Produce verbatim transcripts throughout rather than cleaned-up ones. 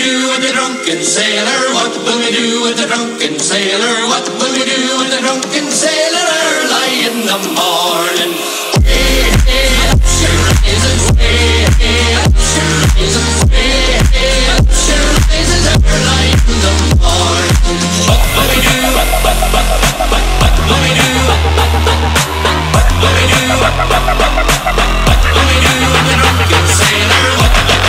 do with the drunken sailor? What will we do with the drunken sailor? What will we do with the drunken sailor early in the morning? Way, hey, up she rises, way, hey, up she rises, way, hey, up she rises early in the morning. What will we do? What will we do? What will we do? What will we do with the drunken sailor? What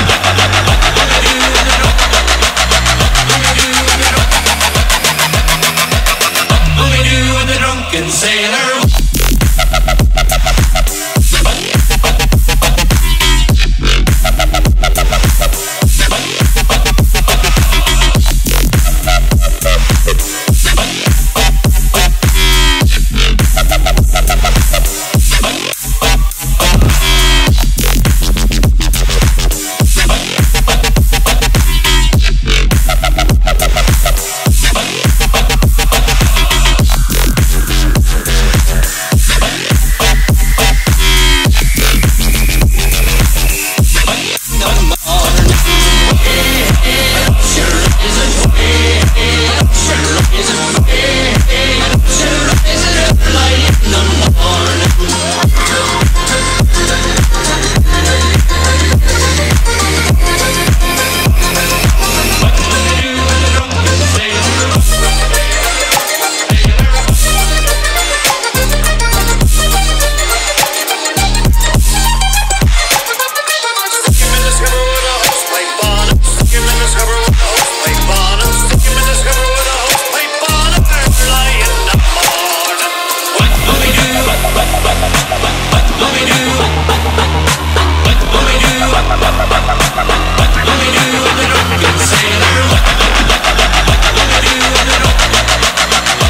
drunken sailor.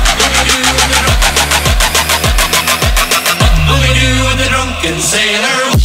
Sailor.